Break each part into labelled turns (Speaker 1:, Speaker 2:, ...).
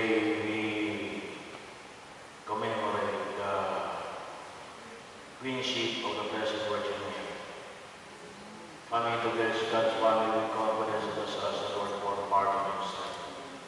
Speaker 1: Today we commemorate the Queenship of the Blessed Virgin Mary. Coming to bless God's family with confidence and as the Lord for part of himself.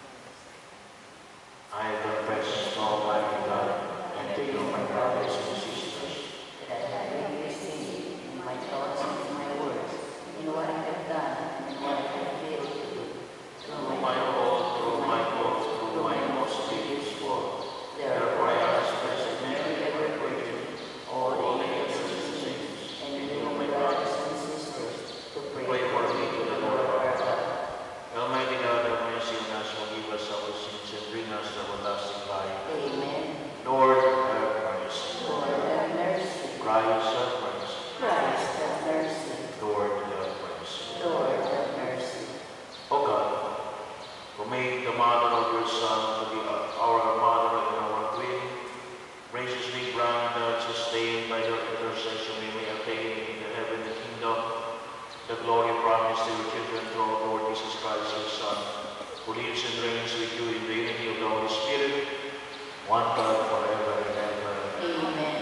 Speaker 1: I confess to Almighty God and to you, my brothers and sisters,
Speaker 2: that I have been sin in my thoughts and in my words, in what I have done and what I have failed to do.
Speaker 1: Through my fault, through my most grievous fault. Therefore I ask Blessed Mary, ever Virgin, all the angels and saints, and you, my brothers and sisters, to pray for me to the Lord our God. Almighty God, have mercy on us, forgive us our sins, and bring us to everlasting life.
Speaker 2: Amen.
Speaker 1: Lord, have mercy.
Speaker 2: Lord, have mercy.
Speaker 1: Christ, have mercy.
Speaker 2: Christ, have mercy.
Speaker 1: Lord, have mercy.
Speaker 2: Lord, have mercy.
Speaker 1: O God, who made the mother of your Son to be our mother and our Queen, graciously grant that, sustained by your intercession, we may attain in the heavenly kingdom the glory promised to your children through our Lord Jesus Christ, your Son, who lives and reigns with you in the unity of the Holy Spirit, one God forever and ever.
Speaker 2: Amen.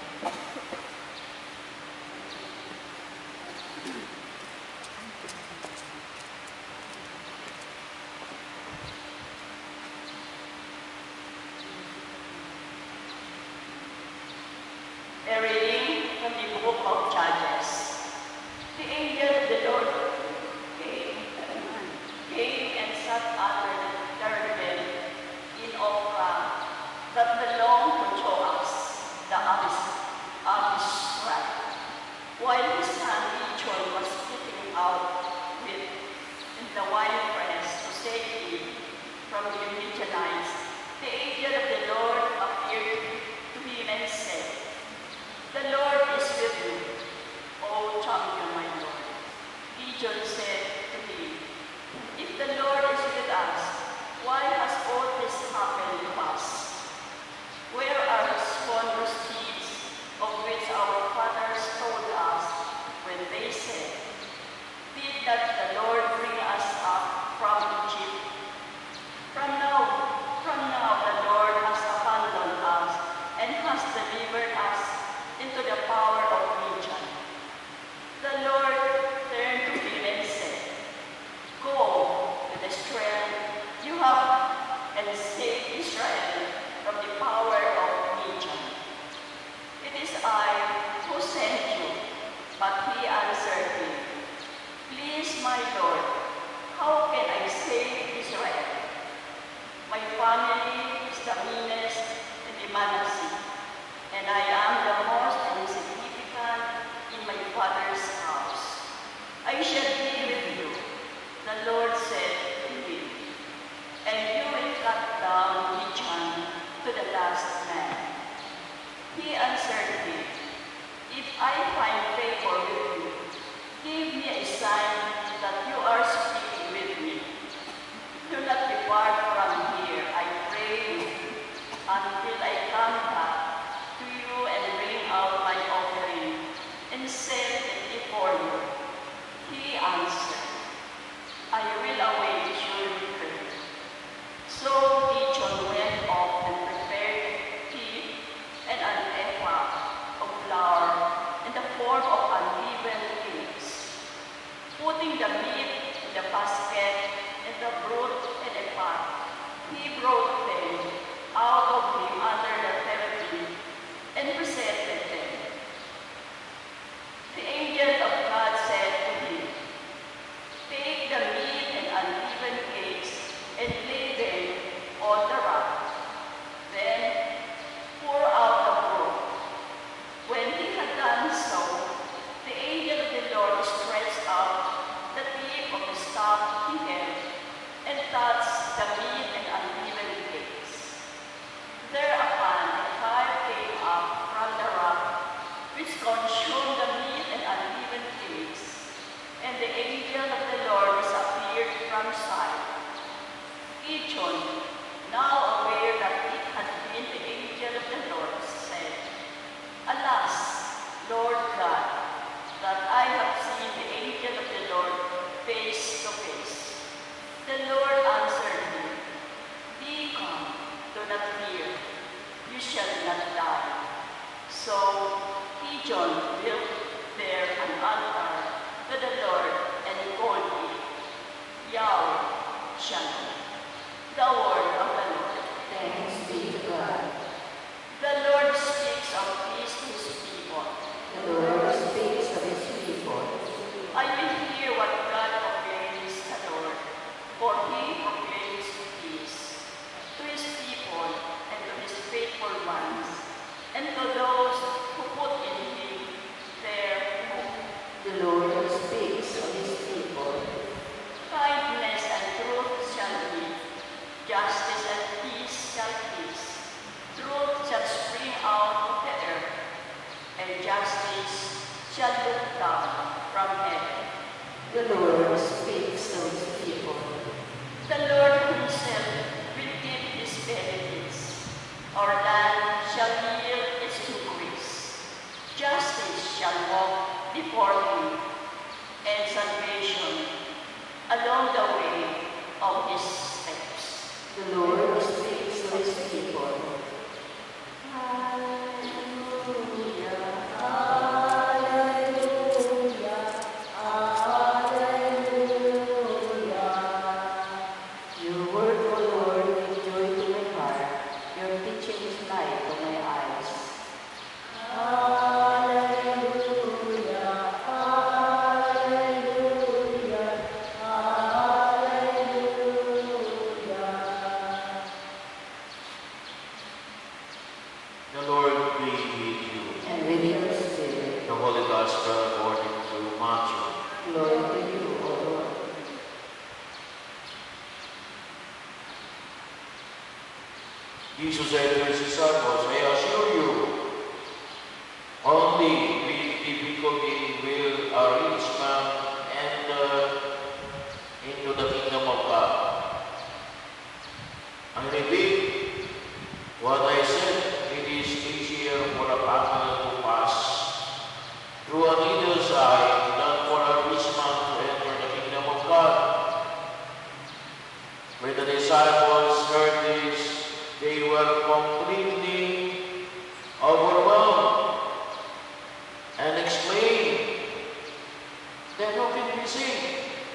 Speaker 3: A reading from the book of Judges. The angel of the Lord came and sat under the terebinth in Ophrah that belonged to Joas, the Abisrite, while his son Rachel was sitting out in the winepress to save him from the Midianites. The angel of the Lord appeared to him and said, "The Lord is with you, O champion, my Lord." Gideon said to him, "If the Lord is with us, why has all this happened to us? Where are his wondrous deeds of which our fathers told us when they said, 'Did not the Lord bring us up from Egypt?' From now the Lord has abandoned us and has delivered us into the power of Midian." The Lord turned to him and said, "Go with the strength you have and save Israel from the power of Midian. It is I who sent you." But he answered him, "Please, my Lord, how can I save Israel? My family is the meanest in the Manasseh, and I am the most insignificant in my father's house. I shall be with you," the Lord said to him, "and you will cut down Midian to the last man." He answered him, "If I find favor with you, give me a sign that you are speaking with me. Do not depart from here, I pray you, until I come back to you and bring out my offering and set it before you." He answered, "I will await your return." So Gideon went off and prepared tea and an ephah of flour in the form of unleavened cakes. Putting and to those who put in him their hope.
Speaker 2: The Lord speaks of his people.
Speaker 3: Kindness and truth shall live, justice and peace shall peace. Truth shall spring out of the earth, and justice shall look down from heaven.
Speaker 2: The Lord speaks of his people.
Speaker 3: The Lord himself will give his benefits. Our land shall yield its increase. Justice shall walk before him, and salvation along the way of his steps.
Speaker 2: The Lord speaks of his people.
Speaker 1: The Lord be with you.
Speaker 2: And with your spirit.
Speaker 1: The Holy Gospel according to Matthew.
Speaker 2: Glory to you, O Lord.
Speaker 1: Jesus said to his disciples, I assure you, only with difficulty will a rich man enter into the kingdom of God. I repeat what I said, it is easier for a camel to pass through a needle's eye than for a rich man to enter the kingdom of God. When the disciples heard this, they were completely overwhelmed and exclaimed, then who can we see?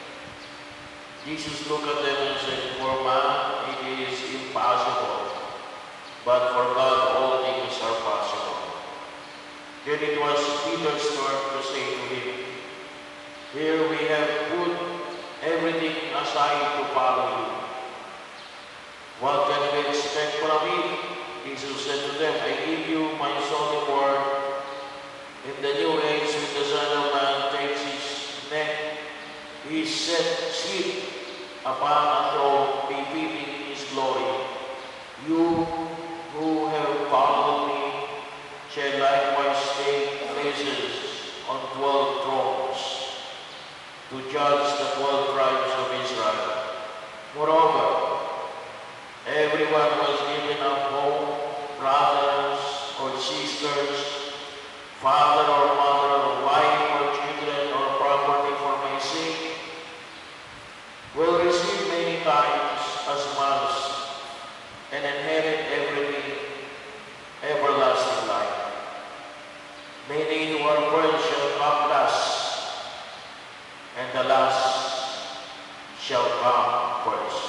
Speaker 1: Jesus looked at them and said, for man it is impossible, but for God all things are possible. Then it was Peter's turn to say to him, here we have put everything aside to follow you. What can we expect from me? Jesus said to them, I give you my solemn word. In the new age, when the Son of Man takes his neck, he set seat upon a throne befitting his glory. You who have followed me shall likewise take places on 12 thrones to judge the 12 tribes of Israel. Moreover, everyone was given a home, brothers or sisters, father or mother, wife or children, or property for my sake, will receive many times as much and inherit everything, everlasting life. Many who are first shall come last, and the last shall come first.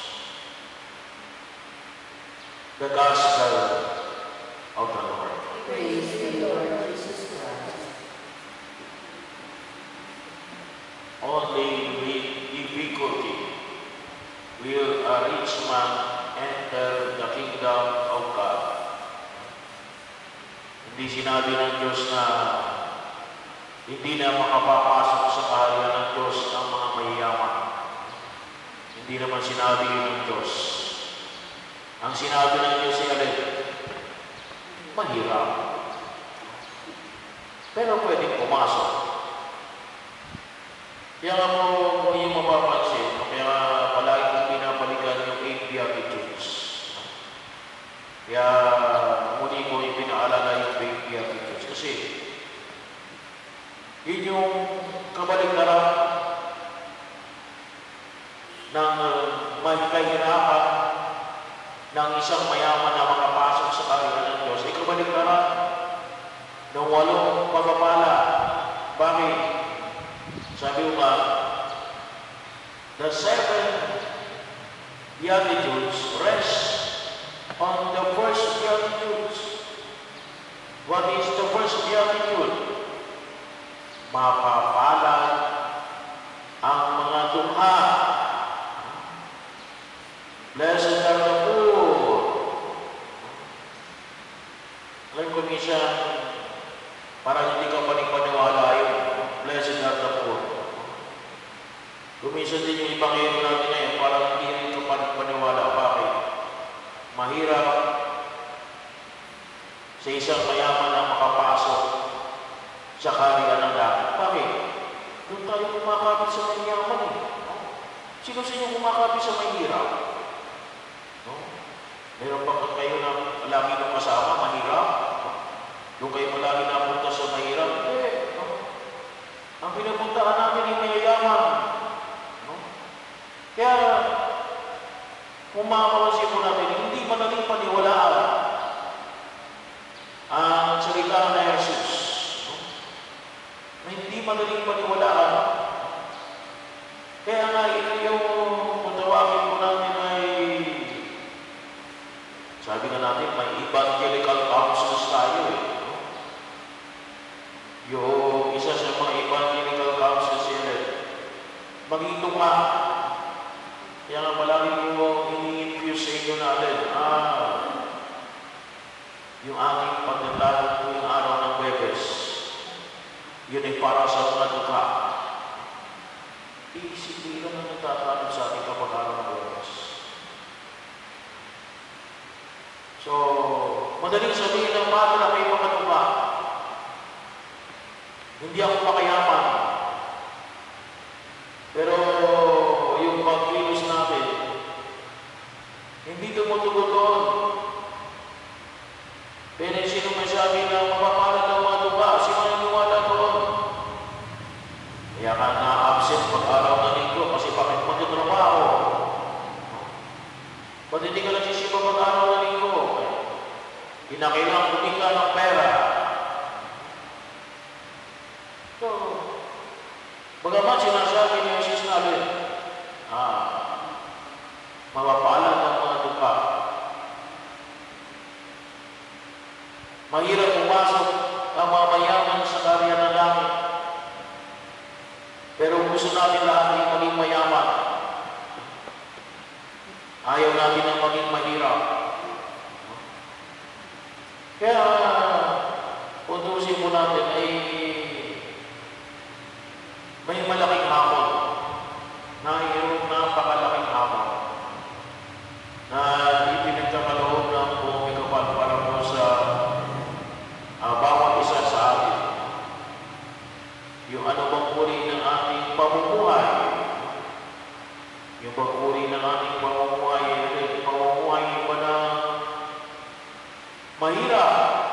Speaker 1: The Gospel of the Lord.
Speaker 2: Praise the Lord Jesus Christ.
Speaker 1: Only with difficulty will a rich man enter the kingdom of God. Hindi sinabi ng Diyos na hindi na makapapasok sa kaharian ng Diyos ang mga mayayaman. Hindi naman sinabi yun ng Diyos. Ang sinabi ng Diyos ay alin? Mahirap. Pero pwedeng pumasok. Kaya nga mo yung mapapansin, kaya palagi kong pinapalikan yung 8 Beatitudes. Kaya muli ko yung pinaalala yung 8 Beatitudes. Kasi yun yung kabaligtaran ng may kahirapan ng isang mayaman na makapasok sa kaharian ng Diyos. Ay kabaligtaran ng 8 pagpapala. Bakit? Sabi ko nga, the 7 Beatitudes rest on the first Beatitudes. What is the first Beatitude? Mapapalad ang mga dukha. Blessed are the poor. Alam ko mahirap sa isang mayaman na makapasok sa kaharian ng langit. Bakit? Doon tayo kumakapit sa mayaman eh. No? Sino sa inyo kumakapit sa mahirap? No? Meron ba kayo na lagi ng kasama, mahirap? No? Doon kayo lagi napunta sa mahirap? Hindi. No? Ang pinapuntaan natin ay mayayaman. No? Kaya, kung makapansin po natin, hindi madaling paniwalaan ang salita na Jesus. No? Na hindi madaling paniwalaan. Kaya nga, ito yung tawagin po natin ay, sabi nga natin, may evangelical counsels tayo eh. No? Yung isa sa mga evangelical counsels yan eh, maging ka. Kaya nga malaki ko ini-infuse sa inyo natin. Yung aking pagdadalo tuwing araw ng Webes, yun ay para sa mga dukha. Iisipin lang na nagtatanong sa ating kapag araw ng Webes. So, madaling sabihin ng mga na may mga dukha. Hindi ako makayaman. Pero, yung pag-kilos natin, hindi tumutugon doon. Pero sino may sabi na mapapalad ang mga duga, sino naniwala doon? Kaya ka na-absent pag-araw ng linggo kasi bakit magtatrabaho? Ba't hindi ka nagsisipa pag-araw ng linggo? Kinakailangan kumita ng pera. So, bagaman sinasabi ni Jesus natin, mapapalad ang mga duga. Mahirap pumasok ang mga mayaman sa kaharian ng langit. Pero gusto natin lahat ay maging mayaman. Ayaw natin ang maging mahirap. Kaya, utusin po natin ay may malaking hamon. Mayroong napakalaking hamon na ipinagkakaloob ng buong ikapal para po sa bawat isa sa atin. Yung ano bang uri ng ating pamumuhay. Yung bang uri ng ating pamumuhay, pamumuhay ba na mahirap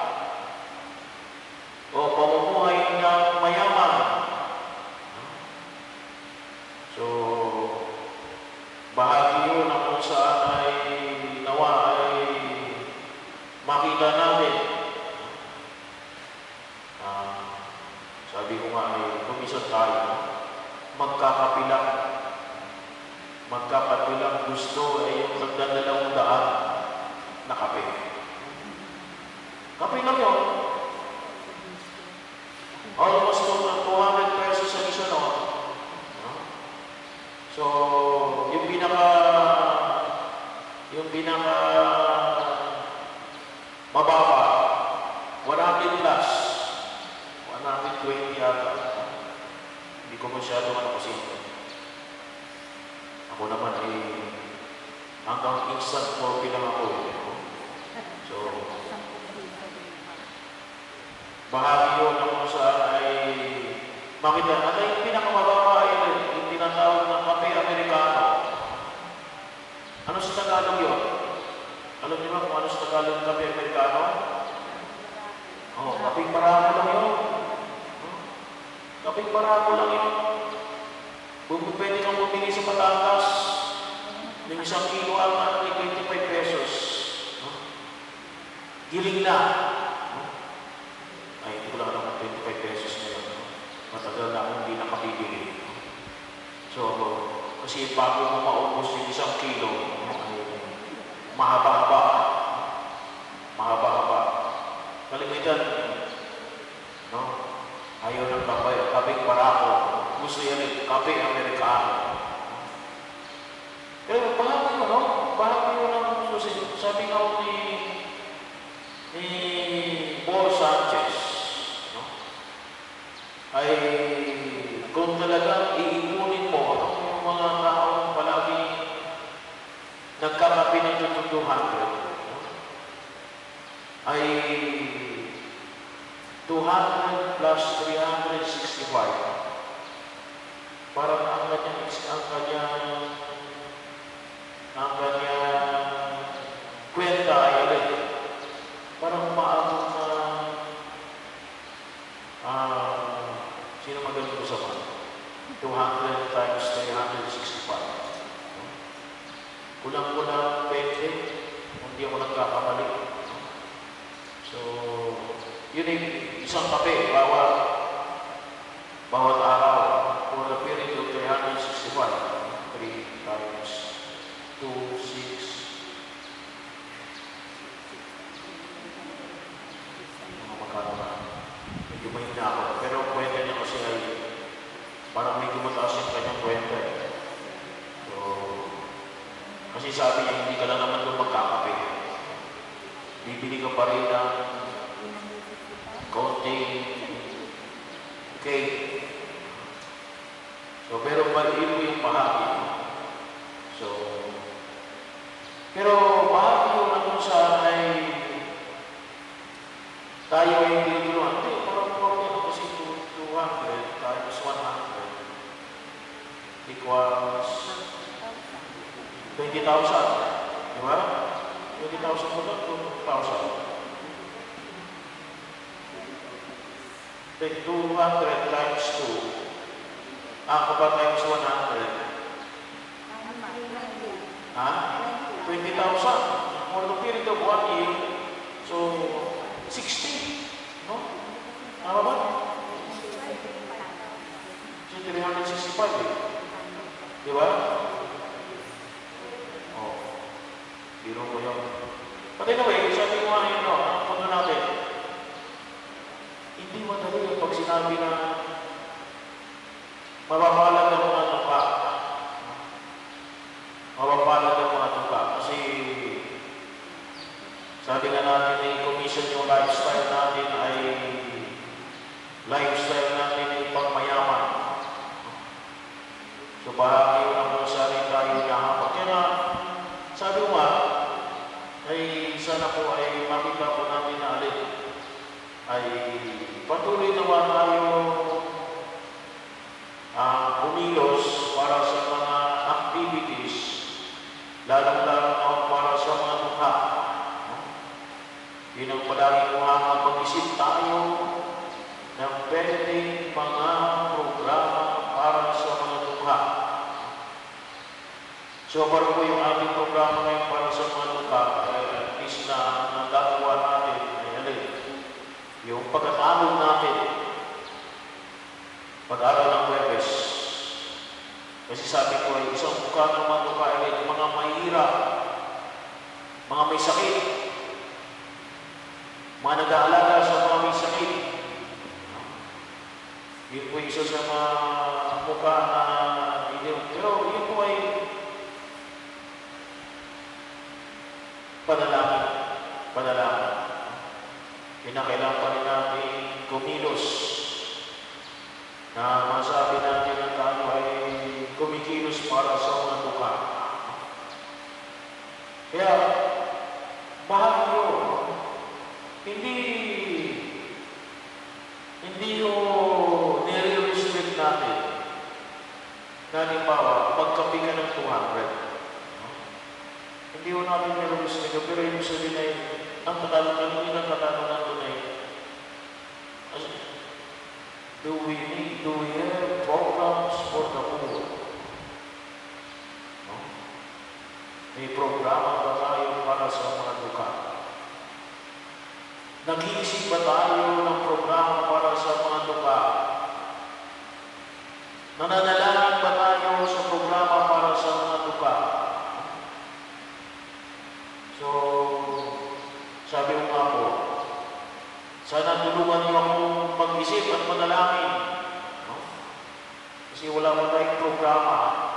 Speaker 1: o pamumuhay na mayaman. So, bahagi yun na kung saan ay nawa ay makita natin. Sabi ko nga ay kumisan tayo, magkakapilang gusto ay yung $200 na kape. Kape lang yun. Almost $200 sa isa no. So, yung pinaka mababa, 100 plus. 120 yata. Hindi ko masyado manapasin. Ako naman ay hanggang instant coffee lang ako. So, bahagi yun na kung saan ay makita. Ano yung pinakamababa ay yung tinatawag ng kape Amerikano. Ano sa Tagalog yun? Alam niyo ba kung ano sa Tagalog ng kape Amerikano? Kaping barako lang yun. Kaping barako lang yun. Pwede kang bumili sa Batangas ng 1 kilo ang ay 25 pesos. Giling na. Ay, hindi ko lang alam ng 25 pesos na yun. Matagal na akong hindi nakabibili. So, kasi bago mo maubos yung 1 kilo, mahaba-haba. Mahaba-haba. Kalimitan, no? Ayaw ng kapeng barako. Gusto yan yung kape Amerikano. Pero bahagi mo, no? Bahagi mo ng susunod. Sabi nga ni Paul Sanchez, no? Ay kung talagang iipunin mo yung mga taong palagi nagkakape ng 200, ay 200 plus 365. Parang ang kanyang kwenta ay alin. Parang umaabot na sino magaling ko sa mga? 200 times 365. Kulang-kulang 20, kung di ako nagkakamali. So, yun ay isang kape, bawat araw, for the period of 365. 3 times 2, 6. Magkano na? Medyo may na ako. Pero ang kwenta niya kasi ay parang medyo mataas yung kanyang kwenta. So, kasi sabi niya, hindi ka lang naman doon magkakape. Bibili ka pa rin ng konting cake. So, pero maliit mo yung bahagi. So, pero bahagi yung kung saan ay tayo ay hindi tulungan. Hindi, parang problem kasi 200 times 100 equals 20,000. Di ba? 20,000 mo lang, 2,000. Take 200 times 2. Kapag times 100. Ha? 20,000. For the period of 1 year, so 60. No? Tama ba? So 365 eh. Di ba? Oh. Biro ko yun. But anyway, sabi ko nga yun, ang punto natin, hindi madali pag sinabi na mababalag ang mga tuka. Mababalag ang mga tuka. Kasi sabi nga natin ay commission yung lifestyle natin ay pangmayaman. So bahagi yun ang kung saan tayo nahapak. Kaya sabi ko nga, ay sana po ay makita po natin na alin ay patuloy naman tayo umilos para sa mga activities, lalong-lalo para sa mga mukha. Yun ang palagi ko nga mag-isip tayo ng pwedeng mga programa para sa mga mukha. So, para po yung ating programa ngayon para sa mga mukha, at least na nagagawa natin ay alin, yung pagkakaroon natin pag-aral ng Huwebes. Kasi sabi ko ay isang mukha ng mga mukha ay mga mahirap, mga may sakit, mga nag-aalaga sa mga may sakit. Yun po isa sa mga mukha na pero yun po ay panalangin. Kinakailangan pa rin natin kumilos na masabi natin na tayo ay kumikilos para sa mga mukha. Kaya, bahagi yun. Hindi yung nire-restrict natin na halimbawa, magkapi ka ng 200. Hindi yun natin nire-restrict, pero yung sabihin ay, ang katanungan doon ay, do we have programs for the poor? No? May programa ba tayo para sa mga duka? Nag-iisip ba tayo ng programa para sa mga duka? Nananalangin ba tayo sa programa para sa mga duka? So, sabi ko nga po, sana tulungan niyo akong mag-isip at manalangin. No? Kasi wala pa tayong programa.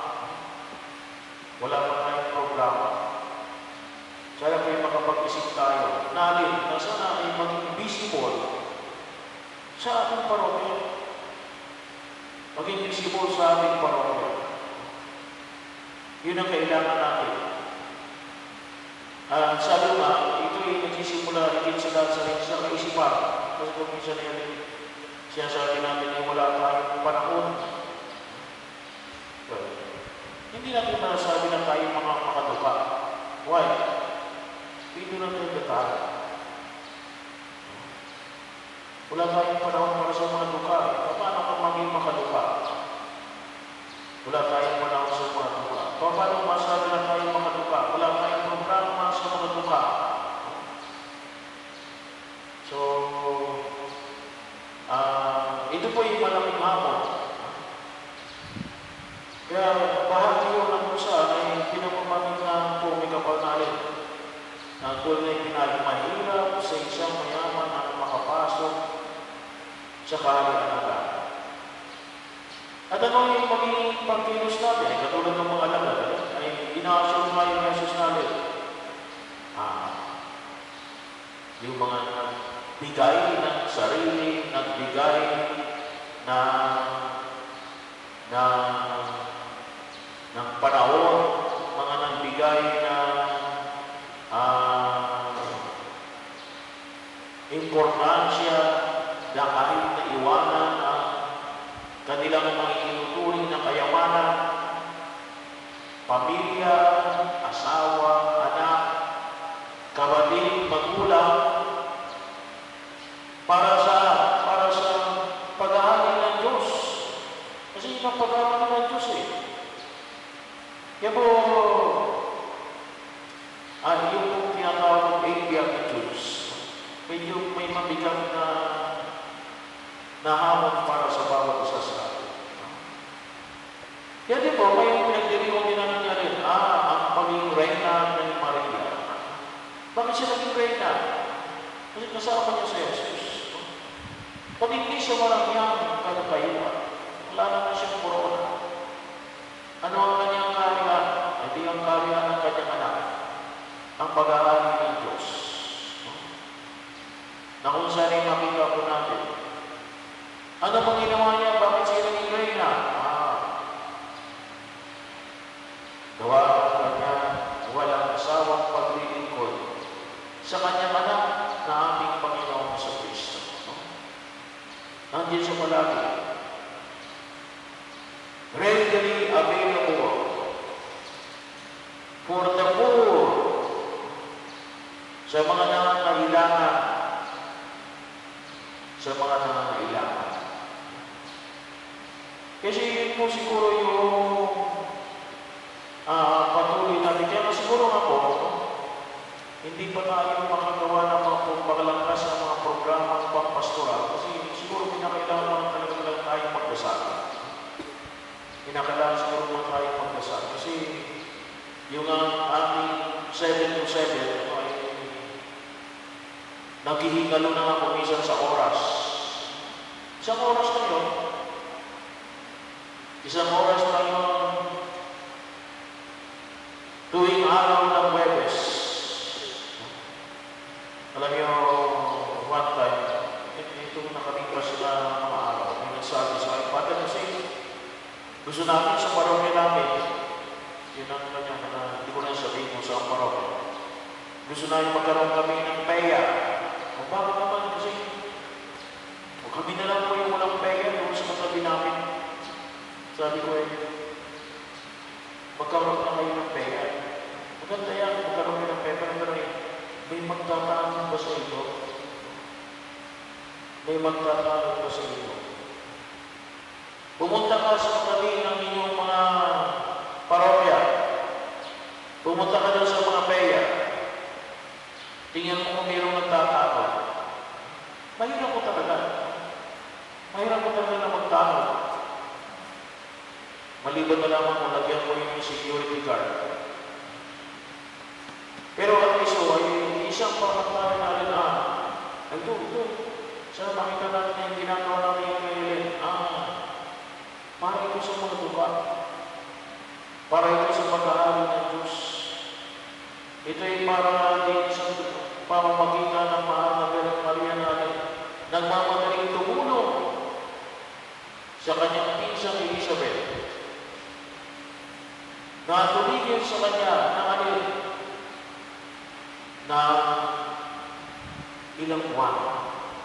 Speaker 1: Sana kayo makapag-isip tayo. Nalin na sana ay maging visible sa ating parokya. Maging visible sa ating parokya. Yun ang kailangan natin. Sabi nga, ito ay nagsisimula higit sa pa. Kasi kung minsan sinasabi natin ay wala tayong panahon. Well, hindi natin masasabi na tayo mga makatuka. Why? Pito na tayo detalye. Wala tayong panahon para sa mga duka. Paano kung maging makaduka? Wala tayong panahon sa mga duka. Paano masabi na tayong makaduka? Wala tayong programa sa mga duka. So, ito po yung malaking hamon. Kaya bahagi yun ng kusa ay pinapamamit na po may kapal natin. Na tulad na mahirap sa isang mayaman na makapasok sa kaharian ng God. At ano yung magiging pagkilos natin? Ay katulad ng mga alagad, ay inaasyon nga yung message natin. Yung mga nagbigay ng sarili, nagbigay ng panahon, mga nagbigay ng importansya na kahit na iwanan ang kanilang mga inuturing na kayamanan, pamilya, asawa, anak, kapatid, magulang, para sa pag-aari ng Diyos. Kasi yun ang pag-aari ng Diyos eh. Kaya po, yung pong tinatawag ng beatitudes, medyo may mabigat na hamon para sa bawat isa sa atin. Kaya di po, may pinagdiriwang din namin niya rin, ang pagiging reyna ng Maria. Bakit siya naging reyna? Kasi kasama niya sa Jesus. Pag hindi siya walang yang kalakayuan, wala naman siyang corona. Ano ang kanyang kaharian? Hindi ang kaharian ng kanyang anak. Ang pag-aari ng Diyos. Na kung saan ay makita po natin. Ano pang ginawa niya? Bakit siya naging reyna? Gawa ang kanya walang asawang paglilingkod sa kanyang anak na aming Panginoon sa Kristo. Nandiyan siya palagi. Readily available for the poor, sa mga nangangailangan, sa mga nangangailangan. Kasi yun po siguro yung patuloy natin. Kaya siguro nga po, hindi pa tayo makagawa ng mga paglalangkas ng mga programang pang-pastoral kasi siguro pinakailangan naman talaga lang tayo magdasal. Pinakailangan siguro naman tayo magdasal kasi yung ating 7 to 7 ay naghihingalo na nga kumisan sa oras. Isang oras na yun. Isang oras na yun tuwing araw ng Huwebes. Alam niyo, one time, ito nakalipas na mga araw, may nagsabi sa akin, Father, kasi gusto namin sa parokya namin, yun ang kanya, hindi ko na sabihin kung saan parokya. Gusto namin magkaroon kami ng peya. O bakit naman? Kasi kami na lang po yung walang peya doon sa katabi namin. Sabi ko magkaroon na kayo ng peya. Maganda yan, magkaroon kayo ng peya, pero may magtatanong ba sa ito? May magtatanong ba sa ito? Pumunta ka sa katabi ng inyong mga parokya. Pumunta ka doon sa mga peya. Tingnan mo kung mayroong nagtatanong. Mahirap ko talaga. Mahirap ko talaga na magtanong. Maliban na lamang kung lagyan mo yung security guard. Pero at least ay isang pangatayan natin ito. Sana makita natin yung ginagawa natin yung ngayon. Para ito sa mga duka. Para ito sa pag-aari ng Diyos. Ito ay para din sa pamamagitan ng mahal na Birhen Maria natin. Nagmamadaling tumulong sa kanyang pinsang Elizabeth. Na tumigil sa kanya na ilang buwan.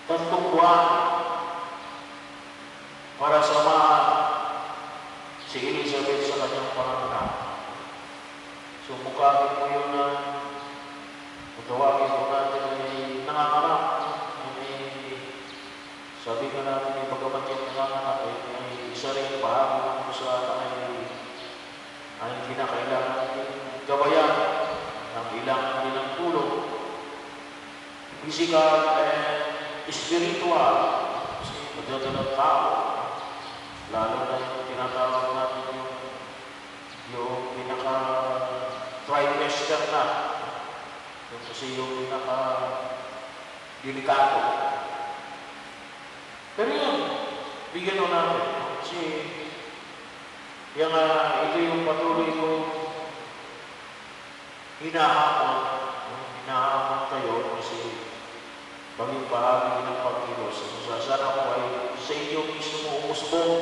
Speaker 1: 3 buwan para samahan si Elizabeth sa kanyang panganak. So mukha po yun na tawagin po natin ay nanganganak. Sabi ka natin ay bagamat yung nanganganak ay isa rin bahagi ng kusana ay kinakailangan natin gabayan ng ilang nilang tulong. Physical and spiritual. Kasi magdadalang tao. Lalo na yung tinatawag natin yung pinaka-trimester na. Kasi yung pinaka-delikado. Pero yun, bigyan mo natin. Kasi ito yung patuloy ko hinahamon kayo kasi baging bahagi ng pagkilos. Sana ko ay sa inyo mismo umusbong.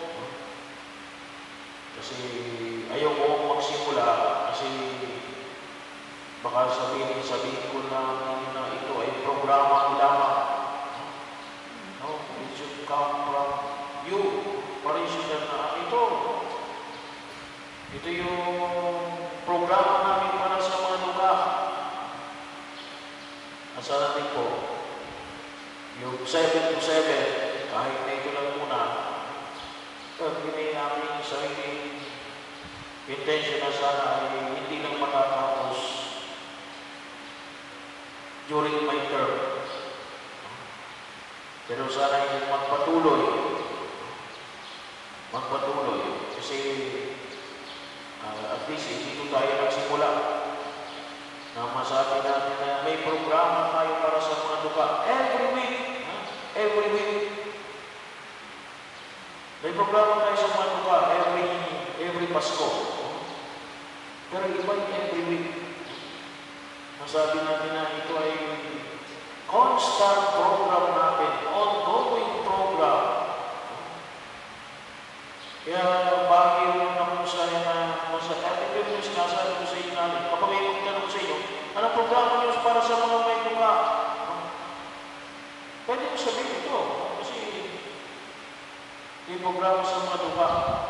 Speaker 1: Kasi ayaw ko magsimula kasi baka sabihin ko na ito ay programa lamang. No, it should come from you. Parishioner na ito. Ito yung programa namin para sa mga lugar. At sana din po, yung 7 to 7, kahit na ito lang muna, pag hindi namin sariling intention na sana ay hindi lang matatapos during my term. Pero sana yung magpatuloy. Kasi at least dito tayo nagsimula na masabi natin na may programa tayo para sa mga duka. Every week. May programa tayo sa mga duka every Pasko. Pero iba yung every week. Masabi natin na ito ay constant program natin, ongoing program. Kaya bagay yung nakusaya na masasabi ko yung sinasabi ko sa inyo namin. Kapag may magtanong sa inyo, anong programa nyo para sa mga may duka? Pwede mo sabihin ito. Kasi yung programa sa mga duka.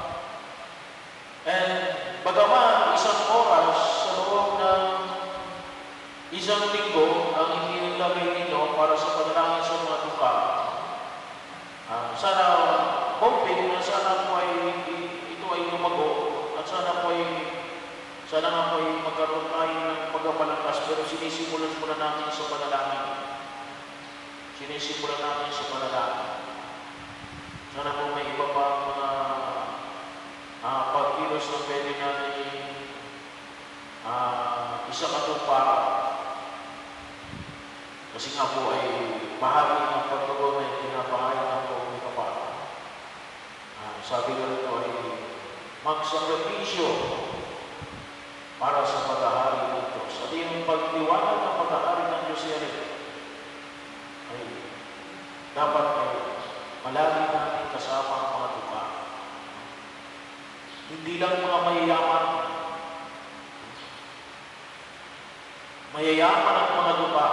Speaker 1: And bagaman isang oras sa loob ng isang linggo ang inilagay nito para sa panalangin sa mga duka. Sana hoping na sana po ay ito ay lumago at sana po ay magkaroon tayo ng pagpapalakas pero sinisimulan muna natin sa panalangin. Sana po may iba pa mga pagkilos na pwede natin isa katuparan. Kasi nga po ay bahagi ng pagtugon na pinapahayag ng Panginoon Kapal. Sabi ko rin ay magsakripisyo para sa paghahari ng Diyos. At yung pagliwanag ng paghahari ng Diyos ay dapat ay malagi natin kasama ang mga duka. Hindi lang mga mayayaman. Mayayaman ang mga duka.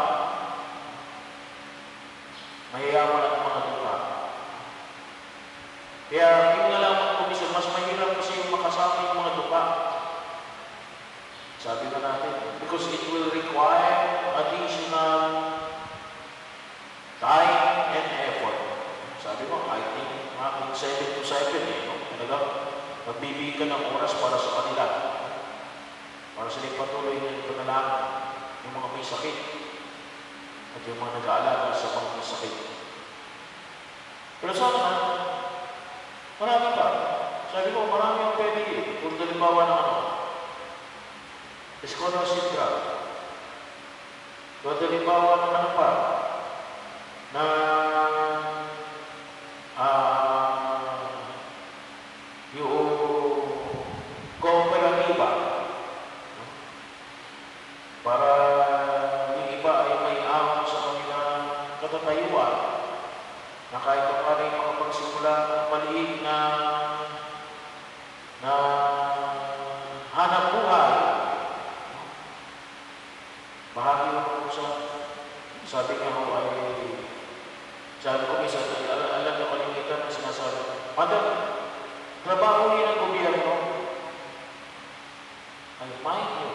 Speaker 1: Kaya yun nga lang ang komisyon, mas mahirap kasi yung makasama yung mga duka. Sabi na natin, because it will require additional time and effort. Sabi mo, I think aking 7 to 7 talagang magbibigay ka ng oras para sa kanila. Para sila patuloy ng panalangin, yung mga may sakit at yung mga nag-aalaga sa mga may sakit. Pero sana, marami pa. Sabi ko, marami ang pwede. Kung halimbawa ng scholarship grant. Kung halimbawa ng na yung kooperatiba para yung iba ay may ahon sa kanilang katatayuan na kahit pa rin makapagsimula ng maliit na hanap buhay. Bahagi ko sa sabi nga ho ay Sabi ko, minsan, alam na kalimitan na sinasabi, Father, trabaho niya ng gobyerno. Ay, mind you.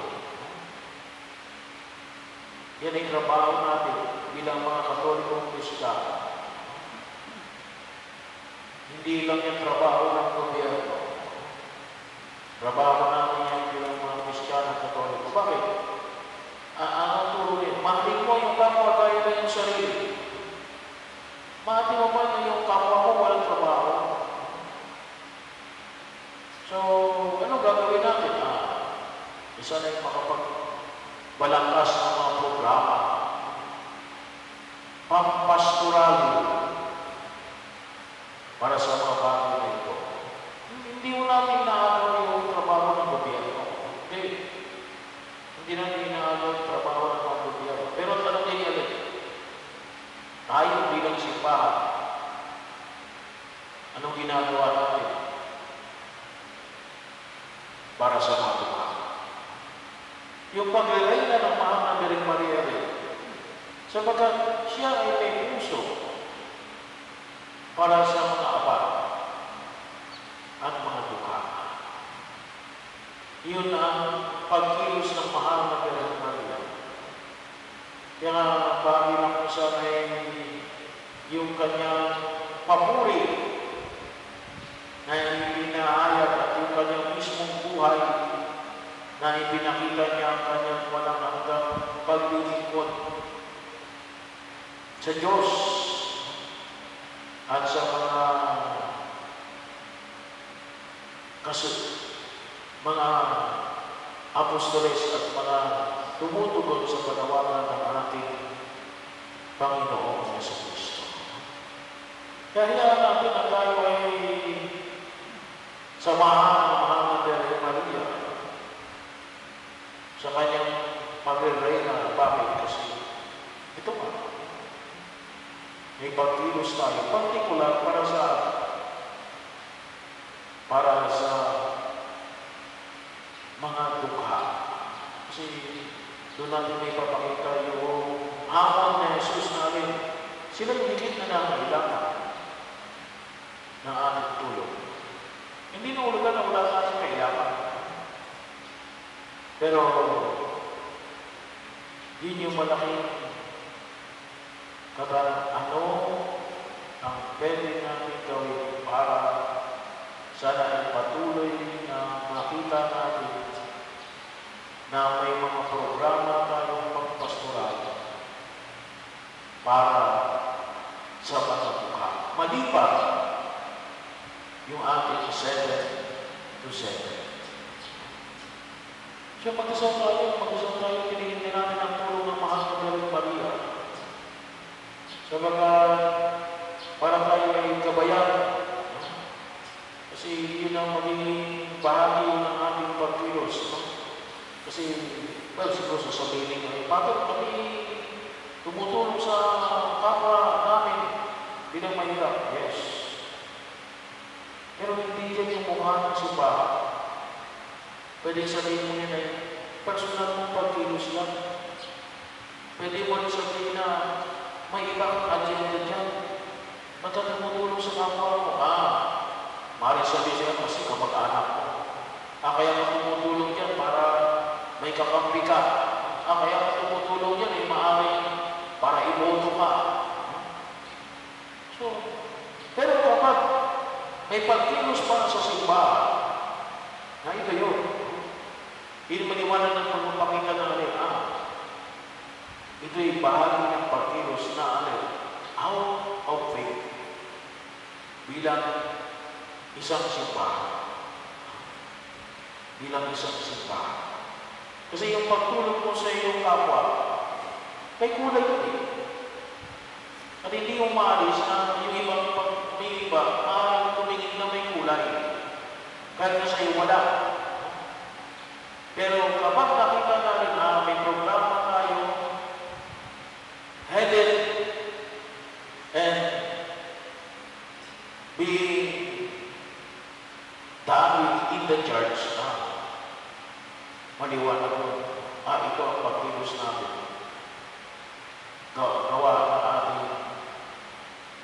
Speaker 1: Yan ay trabaho natin bilang mga Katolikong Kristiyano. Hindi lang yung trabaho ng gobyerno. Trabaho natin yan bilang mga Kristiyano Katoliko. Bakit? Ang turo rin, mahalin mo yung kapwa gaya na yung sarili. Mahalin mo ba na yung kapwa mo walang trabaho? So, ano gagawin natin? Isa na yung makapagbalangkas ng mga programa. Pampastoral para sa mga bagay na ito. Hindi mo natin inaagaw yung trabaho ng gobyerno. Hindi natin inaagaw yung trabaho ng mga gobyerno. Pero tanong niya ulit, tayo bilang simbahan, anong ginagawa natin para sa mga tuma? Yung pagre-reyna ng mahal na Birheng Maria rin, sapagkat siya ay may puso para sa mga abad at mga dukha. Yun ang pagkilos ng mahal na Birheng Maria. Kaya bagay lang po sa yung kanyang papuri na ipinahayag at yung kanyang mismong buhay na ipinakita niya ang kanyang walang hanggang paglilingkod sa Diyos at sa mga apostoles at mga tumutugon sa panawagan ng ating Panginoong Jesucristo. Kaya hayaan natin na tayo ay samahan ng mahal na Birheng Maria sa kanyang pagre-reyna. Bakit? Kasi ito nga, may pagkilos tayo, partikular para sa mga dukha. Kasi doon natin may papakita yung hamon na Jesus namin. Sila yung higit na nangailangan ng ating tulong. Hindi na ulugan na wala natin kailangan. Pero yun yung malaking ano ang pwede natin gawin para sana ay patuloy na makita natin na may mga programa tayong pagpastoral para sa mga dukha. Maliban yung ating 7 to 7. So mag-isang tayo, pinigin natin ang tulong ng mahal na Birheng Maria. Sa mga para tayo ay gabayan. Kasi yun ang magiging bahagi ng ating pagkilos. Kasi, siguro sasabihin ngayon, bakit kami tumutulong sa kapwa namin bilang mahirap? Yes. Pero hindi yan yung mukha ng simbahan. Pwede sabihin mo nila yung personal mong pagkilos lang. Pwede mo rin sabihin na may ibang agenda dyan. Ba't ka tumutulong sa kapwa mo? Maaaring sabihin siya kasi kamag-anak mo. Kaya ka tumutulong dyan para may kakampi ka. Kaya ka tumutulong dyan maaaring para iboto ka. So, pero kapag may pagkilos para sa simbahan, na ito yun. Hindi maniwala ng pagpapakita ng alin. Ito'y bahagi ng pagkilos na alin. Out of faith. Bilang isang simbahan. Bilang isang simbahan. Kasi yung pagtulong mo sa iyong kapwa, may kulay yun eh. At hindi yung maalis na yung ibang may iba, maaaring tumingin na may kulay. Kahit na sa'yo wala. Pero kapag nakita natin na may programa tayo headed and being done in the church, maliwanag ko, ito ang pagkilos natin. Gawa ng ating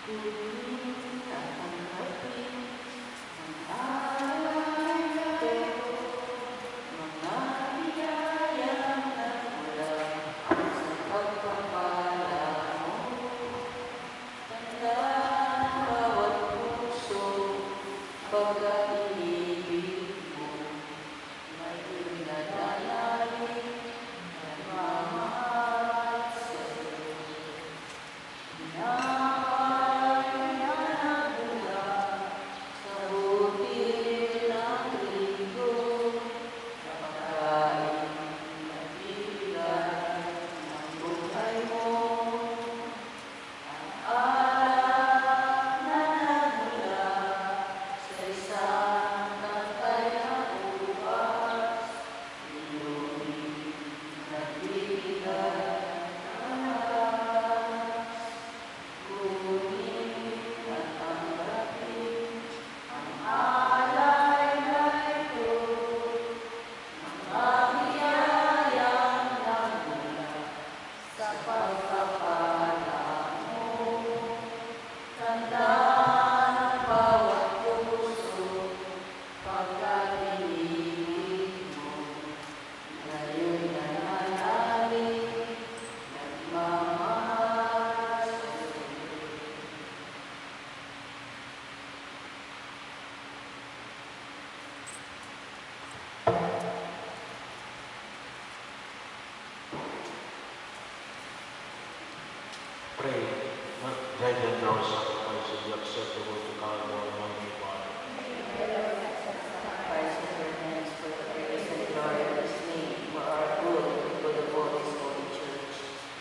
Speaker 1: Pray, guide them to our sacrifice and be acceptable to God, our Almighty Father.
Speaker 2: Sacrifice of your hands for the praise and glory of His name, for our good and for the good of His holy church.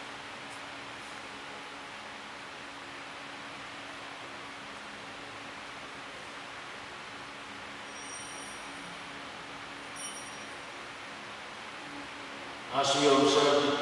Speaker 1: As we observe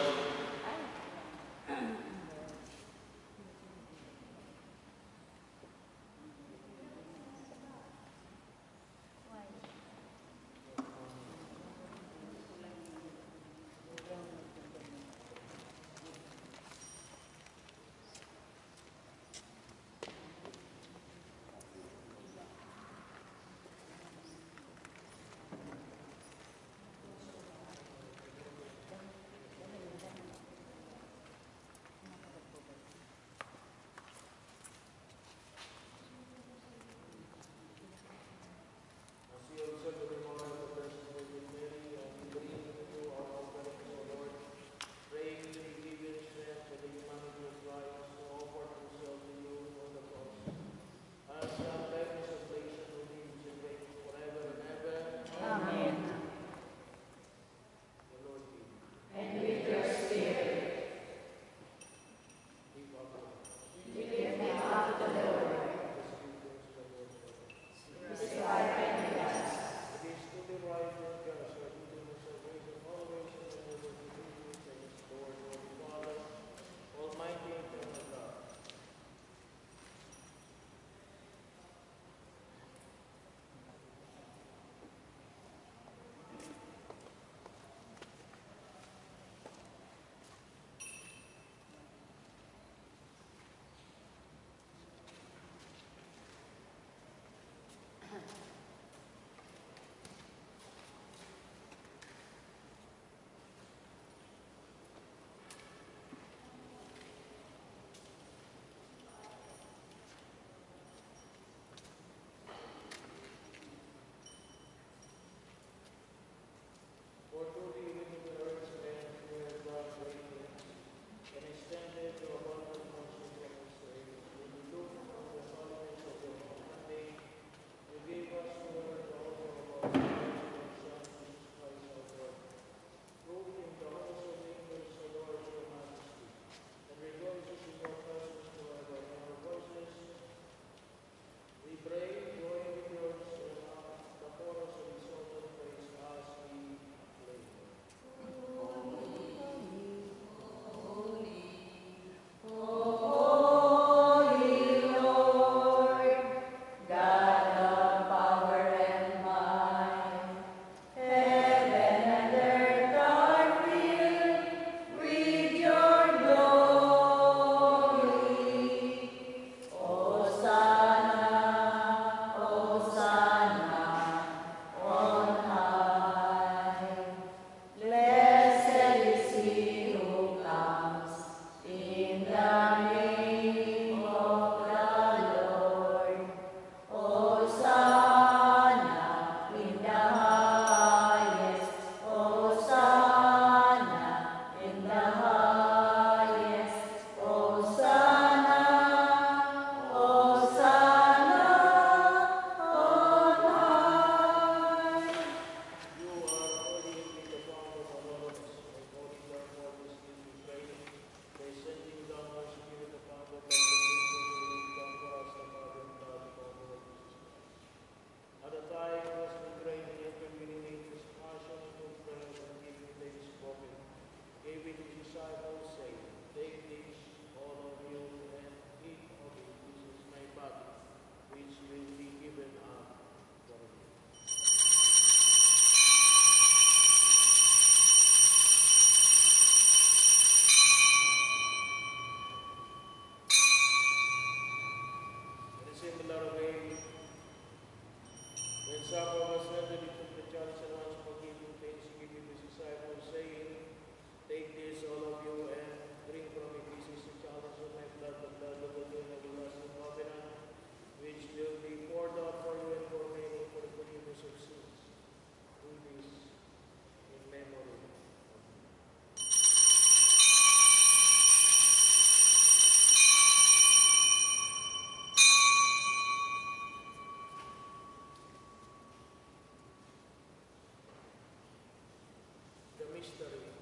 Speaker 4: mystery.